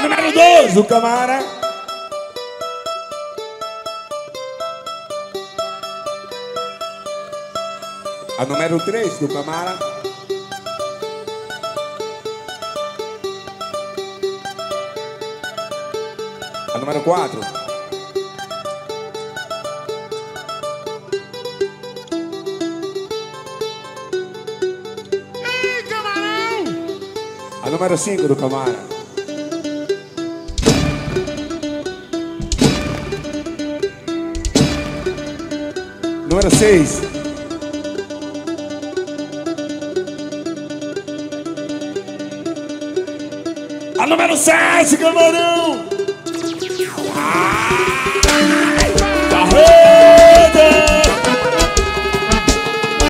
número 2 do Camara. A número 3 do Camara. A número 4. Ei, camarão! A número 5 do Camara. Número 6. A número 7, camarão! Ah!